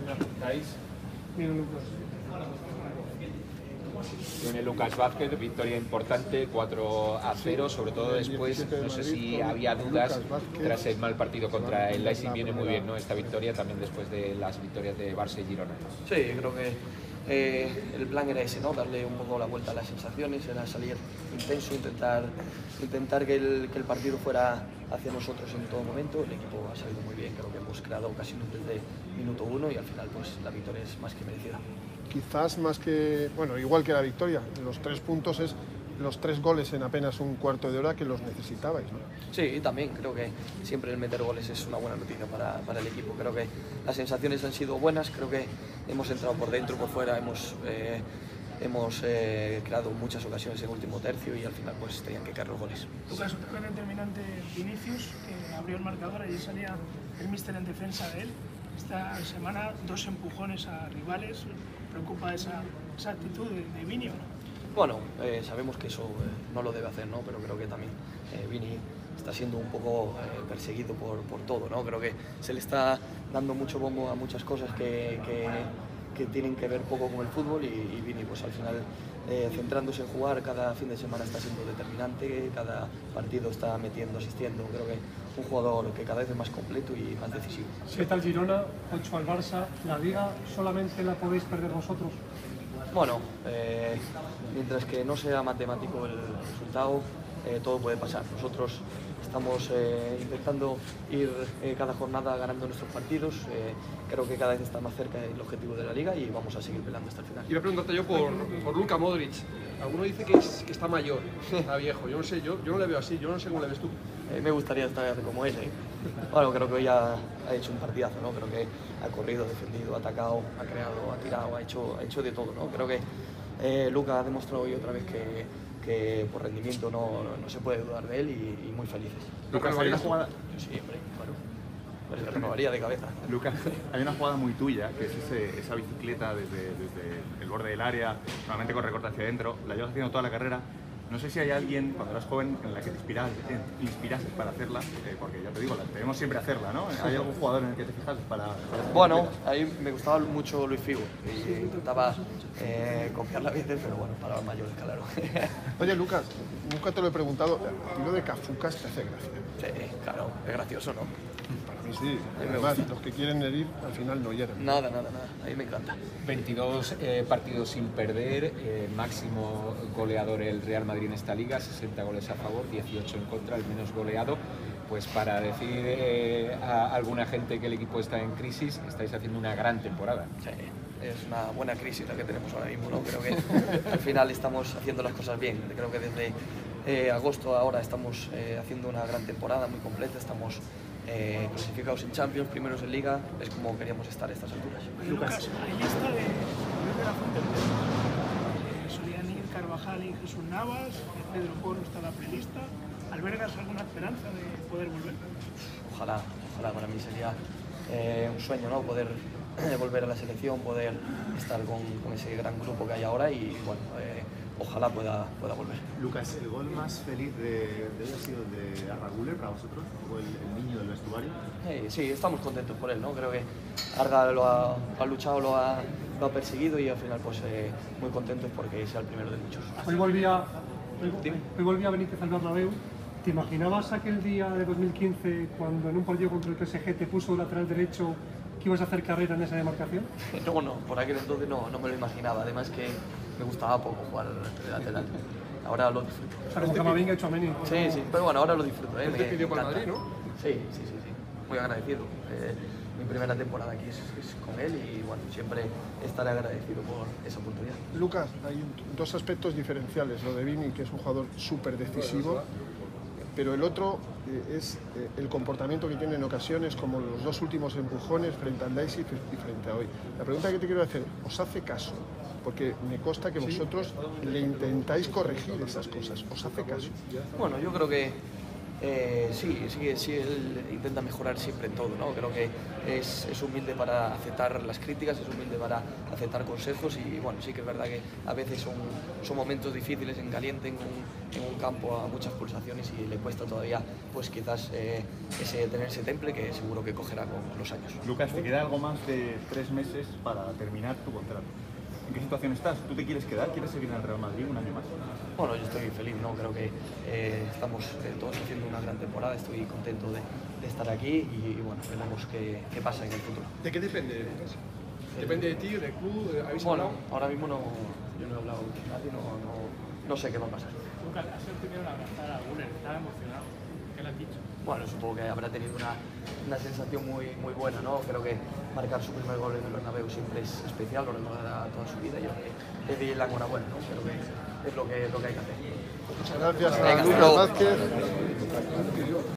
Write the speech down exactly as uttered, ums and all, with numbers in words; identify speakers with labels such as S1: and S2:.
S1: Bien, Lucas.
S2: Tiene Lucas Vázquez, victoria importante, cuatro a cero, sobre todo después, no sé si había dudas tras el mal partido contra el Leipzig. Viene muy bien, ¿no?, esta victoria, también después de las victorias de Barça y Girona.
S3: Sí, creo que eh, el plan era ese, ¿no? Darle un poco la vuelta a las sensaciones, era salir intenso, intentar, intentar que, el, que el partido fuera hacia nosotros en todo momento. El equipo ha salido muy bien, creo que hemos creado ocasiones desde minuto uno y al final pues la victoria es más que merecida.
S1: Quizás más que, bueno, igual que la victoria, los tres puntos es los tres goles en apenas un cuarto de hora que los necesitabais, ¿no?
S3: Sí, y también creo que siempre el meter goles es una buena noticia para, para el equipo. Creo que las sensaciones han sido buenas, creo que hemos entrado por dentro, por fuera, hemos, eh, hemos eh, creado muchas ocasiones en el último tercio y al final pues tenían que caer los goles.
S4: Lucas, otra vez determinante Vinicius, que abrió el marcador, allí salía el míster en defensa de él. Esta semana dos empujones a rivales. ¿Preocupa esa, esa actitud de, de Vini o no?
S3: Bueno, eh, sabemos que eso eh, no lo debe hacer, ¿no? Pero creo que también eh, Vini está siendo un poco eh, perseguido por, por todo, ¿no? Creo que se le está dando mucho bombo a muchas cosas que, que, que tienen que ver poco con el fútbol y, y Vini pues al final eh, centrándose en jugar cada fin de semana está siendo determinante, cada partido está metiendo, asistiendo. Creo que un jugador que cada vez es más completo y más decisivo.
S5: siete al Girona, ocho al Barça. ¿La Liga solamente la podéis perder vosotros?
S3: Bueno, eh, mientras que no sea matemático el resultado, eh, todo puede pasar. Nosotros estamos eh, intentando ir eh, cada jornada ganando nuestros partidos. Eh, creo que cada vez está más cerca el objetivo de la Liga y vamos a seguir peleando hasta el final.
S6: Iba a preguntarte yo por, por Luka Modric. Alguno dice que, es, que está mayor, está viejo. Yo no sé, yo, yo no le veo así, yo no sé cómo le ves tú.
S3: Eh, me gustaría estar como él, ¿eh? Bueno, creo que hoy ha, ha hecho un partidazo, ¿no? Creo que ha corrido, defendido, ha atacado, ha creado, ha tirado, ha hecho, ha hecho de todo, ¿no? Creo que eh, Luka ha demostrado hoy otra vez que, que por rendimiento no, no, no se puede dudar de él y, y muy felices.
S7: Lucas, hay una jugada...
S3: Yo siempre, claro. Pero le renovaría de cabeza.
S7: Lucas, hay una jugada muy tuya, que es ese, esa bicicleta desde, desde el borde del área, normalmente con recorte hacia adentro, la llevas haciendo toda la carrera. No sé si hay alguien, cuando eras joven, en la que te inspiras, te inspirases para hacerla, eh, porque ya te digo, la debemos siempre hacerla, ¿no? ¿Hay algún jugador en el que te fijas para...? para
S3: bueno, ahí me gustaba mucho Luis Figo y intentaba eh, copiarla a veces, pero bueno, para los mayores, claro.
S1: Oye, Lucas, nunca te lo he preguntado, el tiro de Cafucas te hace gracia.
S3: Sí, claro, es gracioso, ¿no?
S1: Para mí sí, además los que quieren herir al final no hieren.
S3: Nada, nada, nada, a mí me encanta.
S2: veintidós eh, partidos sin perder, eh, máximo goleador el Real Madrid en esta liga, sesenta goles a favor, dieciocho en contra, el menos goleado. Pues para decir eh, a alguna gente que el equipo está en crisis, estáis haciendo una gran temporada.
S3: Sí, es una buena crisis la que tenemos ahora mismo, ¿no? Creo que al final estamos haciendo las cosas bien. Creo que desde eh, agosto ahora estamos eh, haciendo una gran temporada muy completa, estamos eh, clasificados en Champions, primeros en Liga, es como queríamos estar a estas alturas.
S4: Lucas, hay lista de, de la Fuente eh, solían ir Carvajal y Jesús Navas, Pedro Porro está en la prelista. ¿Albergas alguna esperanza de poder volver?
S3: Ojalá, ojalá, para mí sería eh, un sueño, ¿no? Poder eh, volver a la selección, poder estar con, con ese gran grupo que hay ahora y bueno, eh, ojalá pueda, pueda volver.
S8: Lucas, ¿el gol más feliz de, de hoy ha sido el de Arda Güler para vosotros? ¿O el, el niño del vestuario?
S3: Eh, sí, estamos contentos por él, ¿no? Creo que Arda lo ha, lo ha luchado, lo ha, lo ha perseguido y al final pues eh, muy contentos porque sea el primero de muchos.
S5: Hoy volvía, hoy, hoy volvía Benítez al Bernabéu. ¿Te imaginabas aquel día de dos mil quince cuando en un partido contra el P S G te puso lateral derecho que ibas a hacer carrera en esa demarcación?
S3: No, no, por aquel entonces no, no me lo imaginaba. Además que me gustaba poco jugar de lateral. Ahora lo disfruto.
S5: Pero como Camavinga y Tchouaméni.
S3: Sí, sí, pero bueno, ahora lo disfruto. ¿eh?
S6: Él te pidió para Madrid, ¿no?
S3: Sí, sí, sí, sí. Muy agradecido. Eh, mi primera temporada aquí es, es con él y bueno, siempre estaré agradecido por esa oportunidad.
S1: Lucas, hay dos aspectos diferenciales. Lo de Vini, que es un jugador súper decisivo, pero el otro eh, es eh, el comportamiento que tiene en ocasiones, como los dos últimos empujones frente a Leipzig y frente a hoy. La pregunta que te quiero hacer, ¿os hace caso? Porque me consta que vosotros le intentáis corregir esas cosas. ¿Os hace caso?
S3: Bueno, yo creo que Eh, sí, sí, sí, él intenta mejorar siempre en todo, ¿no? Creo que es, es humilde para aceptar las críticas, es humilde para aceptar consejos y bueno, sí que es verdad que a veces son, son momentos difíciles en caliente, en un, en un campo a muchas pulsaciones y le cuesta todavía pues quizás eh, ese, tener ese temple que seguro que cogerá con los años.
S7: Lucas, te queda algo más de tres meses para terminar tu contrato. ¿En qué situación estás? ¿Tú te quieres quedar? ¿Quieres seguir en el Real Madrid un año más?
S3: Bueno, yo estoy feliz, ¿no? Creo que eh, estamos eh, todos haciendo una gran temporada, estoy contento de, de estar aquí y, y bueno, veremos qué, qué pasa en el futuro.
S6: ¿De qué depende? ¿Depende de ti, del club? ¿Habéis
S3: Bueno,
S6: hablado?
S3: ahora mismo no, yo no he hablado con nadie, no, no, no sé qué va a pasar.
S9: Lucas, ha sido el primero en abrazar a Guller, estaba emocionado. ¿Qué le has dicho?
S3: Bueno, supongo que habrá tenido una, una sensación muy, muy buena, ¿no? Creo que marcar su primer gol en el Bernabéu siempre es especial, lo recordará toda su vida. Yo le di la enhorabuena, ¿no? Creo que es lo que, lo que hay que hacer.
S1: Muchas gracias a
S3: Venga,
S1: Lucas
S3: luego.
S1: Vázquez.